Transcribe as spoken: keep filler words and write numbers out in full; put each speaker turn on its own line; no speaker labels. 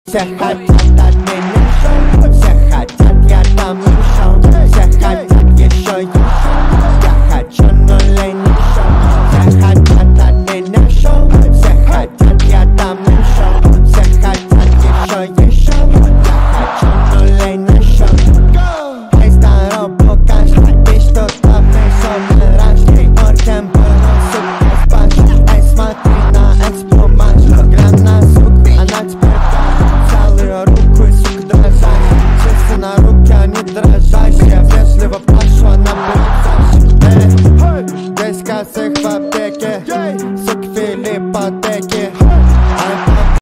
Все хотят от меня шоу, все хотят, я там ушел. Все хотят еще,